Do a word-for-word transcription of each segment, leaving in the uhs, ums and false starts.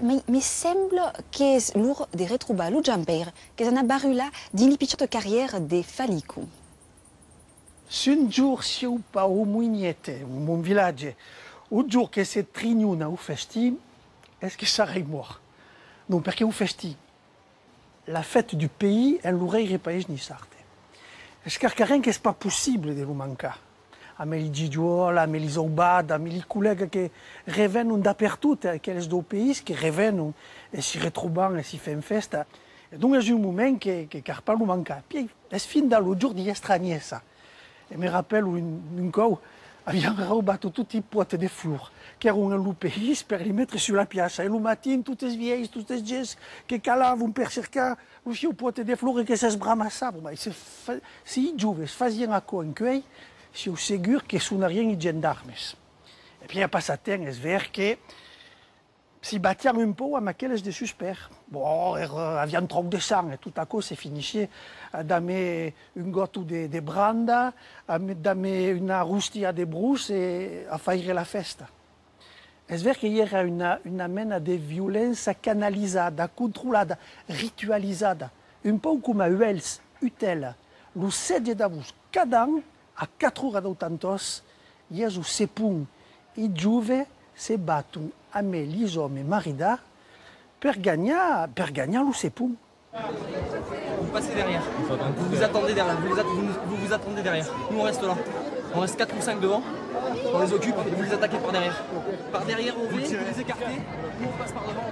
mi, mi sembla che lur di retruba lu Giamper, che s'en a barula di picciotto carrière de Falicu. Un jour, si ou pas au Mouignette, mon village, un jour que c'est trignuna ou festi, est-ce que ça arrive mort? Non, parce que au festi, la fête du pays, elle l'aurait pas ni sarte. Est-ce que rien que c'est pas possible de le manquer? A mes gigiola, a mes zoubada, a mes collègues qui reviennent dappertout, aqueles do pays qui reviennent et s'y retrouvent et s'y font festa. Et donc, il y a un moment que que car pas le manquer. Puis, c'est fin dans le jour d'Estranier ça. Et me rappelle une une fois, abbiamo rubato tutti i potes de fleurs che erano nel pays per li mettere sulla piazza. E le matin, tutte le vieilles, tutte le gens che calavano per cercare il pote de fleurs e che si sbramassavano. Ma se i giovani facevano cosa in quei, je suis sûr que ce n'est rien de gendarmes. Et puis, il y a pas ça, c'est vrai que si bâtir un peu, à quel est de suspect. Bon, il y a un troc de sang, et tout à coup, c'est fini. Dame une goutte de, de branda, dame une rustia de brousse et à faire la festa. C'est vrai qu'il y a une, une amène de violence canalisada, contrôlada, ritualisada, un peu comme à Wells, Utel, le sept d'avus, cada an, a quatre ora d'autantos, il y a un sepun et juve se battent avec les hommes et marida pour gagner, pour gagner le sepun. Vous passez derrière, vous vous attendez derrière, vous vous, vous, vous vous attendez derrière. Nous on reste là, on reste quatre ou cinq devant, on les occupe et vous les attaquez par derrière. Par derrière on vient, vous les écartez, nous on passe par devant.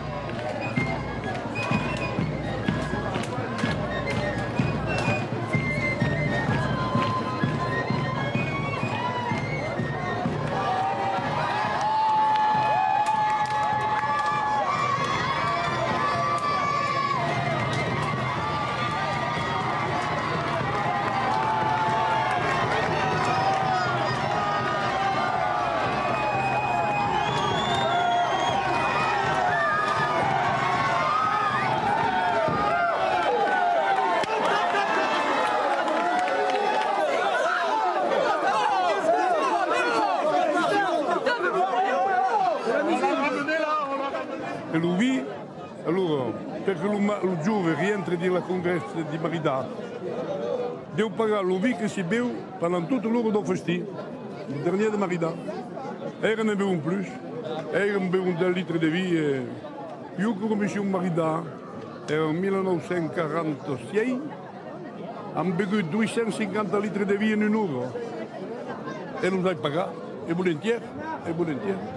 E lui, allora, perché lo giove rientra dalla congresso di Marida, devo pagare lo vi che si beve pendant tutto l'ora del festino, il dernier de Marida. Er ne bevono plus, er bevono due litri di vino. Io come sono Marida, era nel millenovecentoquarantasei, hanno bevuto duecentocinquanta litri di vino in un'ora. E non sai pagare, e volentieri, e volentieri.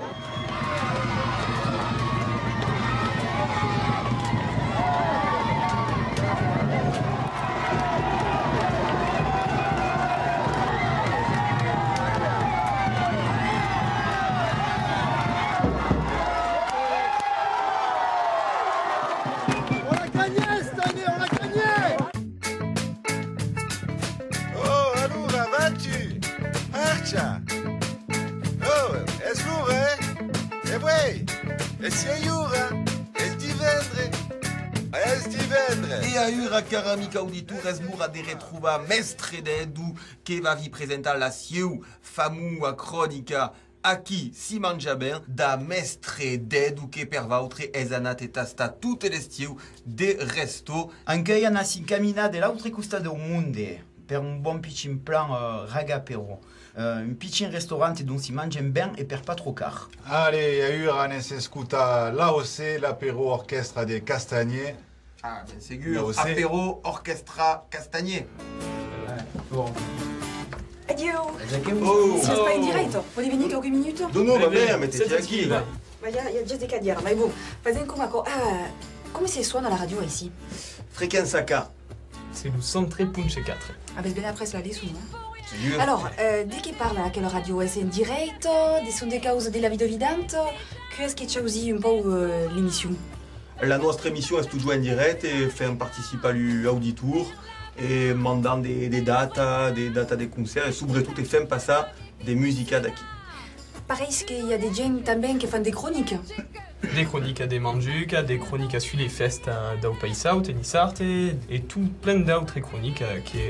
Oh, è slure? E voi? E si aiura? E divendre? E divendre? E aiura, cara amica auditor, es mura de retruba mestre dedu che va vi presenta la sieu famu a cronica aqui si mangia ben da mestre dedu che per vautre es anat et tasta tutte le stieu de resto. Anche io nasi camina dell'altra costa del mondo per un buon piccin plan uh, ragapero. Uh, un piccin ristorante dove si mangia ben e per pas trop car. Allez, aiura ne se scuta là aussi l'apéro orchestre des Castagniers. Ah, ben sûr, apéro orchestra Castagnier. Ouais, bon. Addio! Oh! Si non pas in diretto, puoi venire qualche minuto? Non, non, va bene, mettiti aquí. Ma il y, y a già des dire, ma bon, fais come co. Ah, come si suona la radio ici? Frequenza K. C'est le centre punche quatre. Ah ben bien après cela les sous. Hein? Sûr. Alors, euh, dès qu'il parle à quelle radio? Est-ce en direct? Des sont des causes de la vie de vidante? Qu'est-ce qui c'è aussi un peu euh, l'émission? La nostra émission est toujours en direct et fait participer à l'auditoire et mandant des, des dates, des dates des concerts et surtout et fait passer des musiques d'acquis. Pareil qu'il y a des gens também qui font des chroniques. Des chroniques à des manjuca, des chroniques à suivre les festes d'au Paisao, Tenissarte et tout plein d'autres chroniques qui est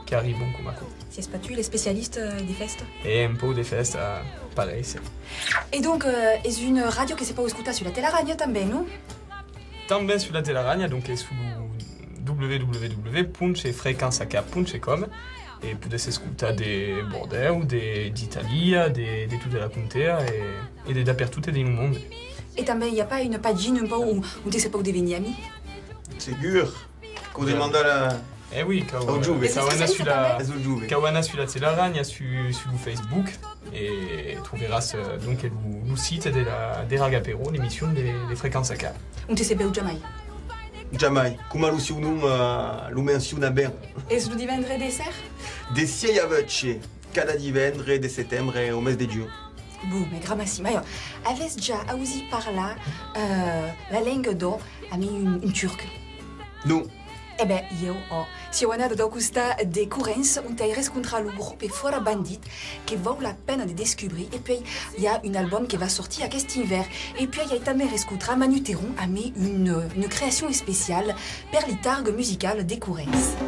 qui arrive beaucoup Mako. C'est pas tu les spécialistes euh, des festes? Et un peu des festes, euh, pareil. C'est... Et donc, euh, est une radio que c'est pas au scouta sur la Telaragne, também, non? Também sur la Telaragne, donc est sous w w w point frequenceak point com et pouvez s'écouter des Bordeaux, des d'Italie, des de toute la Contea et, et des dappertutte du monde. Et também, il n'y a pas une pagine un peu où, où tu sais pas où devenir ami? Ségur. Qu'on demande à la... Eh oui, Kawana sur la Kawana sur la Telaragne, sur sur Facebook et trouveras donc le, le site de la des Ragapero, l'émission des, des fréquences A K. On te sait pas où jamais. Jamais. Come lo si non lo menziona ben. Et ce divendres dessert? Des sei avecce, cada divendre de settembre au mes de Dieu. Bon, mais gramassima, avais déjà aussi par là euh, la langue d'eau a mis une, une turque? Non. Eh ben, io ho. Si on a da questa découverte, on t'a rencontré le groupe Fora Bandit qui vaut la peine de découvrir. Et puis, il y a un album qui va sortir à cet hiver. Et puis, il y a tamé rencontré Manu Théron a mis une, une création spéciale per litargue musicale découverte.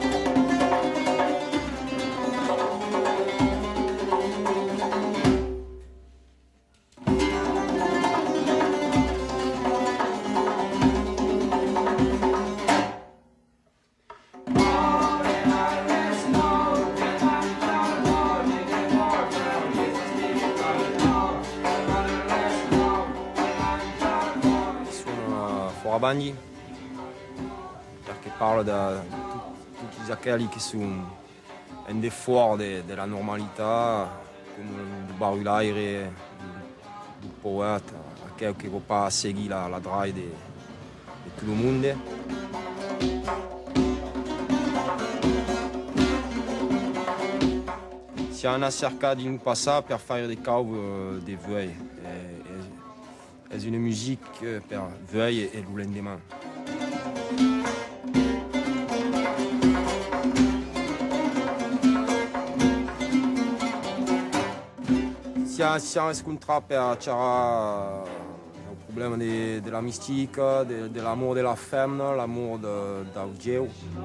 Bandi, perché parla di tutti quelli che sono in defuori de, della normalità, come il barulaire, il poeta, quello che va pas seguire la, la drive di tutto il mondo. Siamo cercati di non passare per fare dei cause dei vuoi. C'est une musique per veille et le lendemain. Si on si on scontra per c'era le problème de, de la mystique, de, de l'amour de la femme, l'amour d'Audio.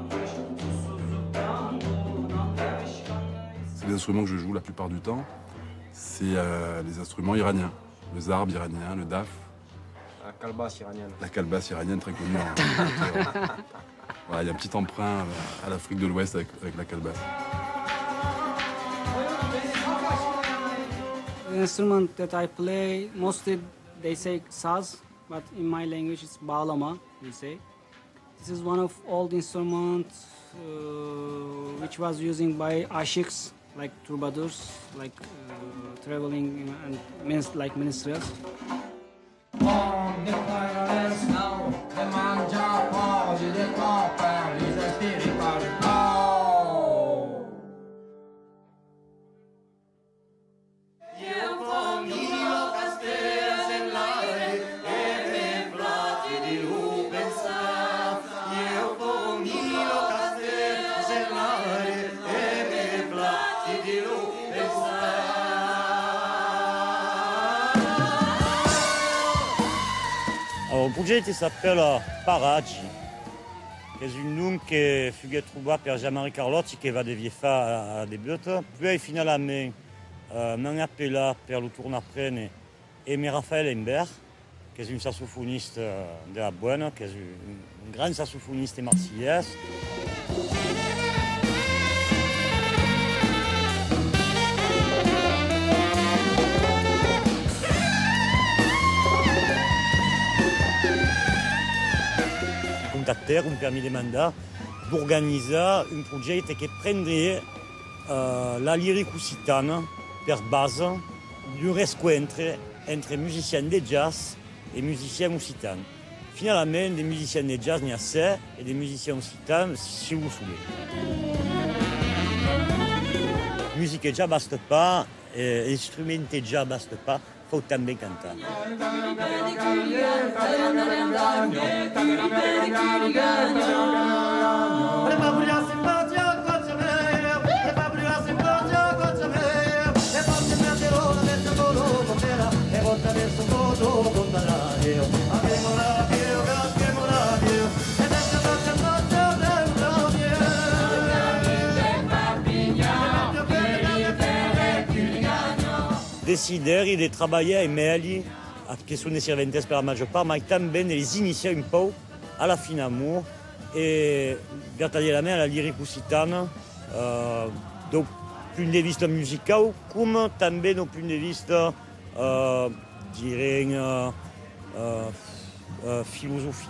C'est les instruments que je joue la plupart du temps. C'est euh, les instruments iraniens. Le zarb iranien, le daf. La calebasse iranienne. La calebasse iranienne, très connue. Voilà, il y a un petit emprunt à l'Afrique de l'Ouest avec, avec la calebasse. The instrument that I play, mostly they say saz, but in my language it's bağlama, we say. This is one of old instruments uh, which was used by ashiks, like troubadours, like uh, traveling and minst like minstrels. Alors, le progetto s'appelle Paragi, che è un nome che fu trovato per Jean-Marie Carlotti che va devia fare a debut. Poi finalement, euh, m'en appela per lo tournaprene Aimé Raphaël Imbert, che è un sassofoniste della Buena, che è un, un grande sassofoniste marseillais. Contactèrent, un permis de mandat d'organiser un projet qui prendrait euh, la lyrique occitane per base d'un rencontre entre musiciens de jazz et musiciens occitans. Finalement, des musiciens de jazz, il y a sept, et des musiciens occitans, si vous voulez. La musique déjà ne baste pas, l'instrument déjà ne baste pas, il faut también cantar. Papi decidere di lavorare meglio, che sono serventi per la maggior parte, ma anche di iniziare un po' alla fine amore e per tagliare la mano alla lirica occitana, uh, dal punto di vista musicale, come anche dal punto di vista uh, direi, uh, uh, uh, filosofia.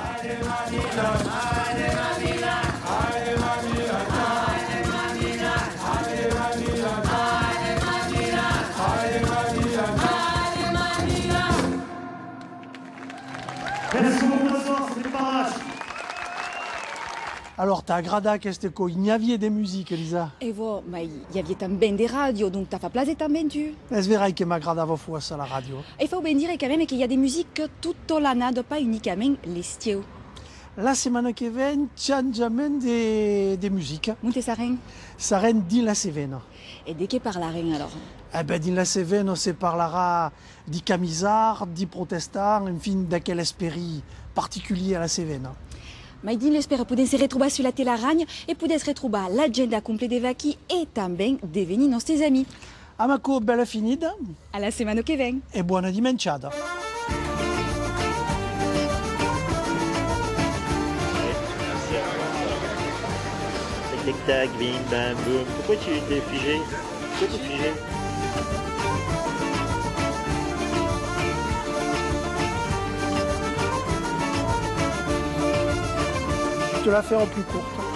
Alors, t'as agrada queste co, il y avait des musiques, Elisa. E vo, ma il y avait também des radios, donc t'as fait plaisir também tu. Es vera che m'aggradava forse la radio. Il faut bien dire quand même qu'il y a des musiques toute l'année, pas uniquement l'estiu. La setmana che viene changiamo de, de musique. Monte Saren. Saren di la Cévennes. Et de què parlarem alors? Eh ben, din la Cévennes se parlera di camisard, di protestants, enfin, d'aquel esprit particulier à la Cévennes. Ma din l'espère poder se retrouver sur la Telaragne et poder se retrouver l'agenda complet des vaquis et também devenir nostres amis. Amaco, bella finida. À la semaine che vient. E buona dimenciata. Tic tac, bim bam boum. Pourquoi tu t'es figé? Pourquoi tu es figé? Je te la fais en plus courte.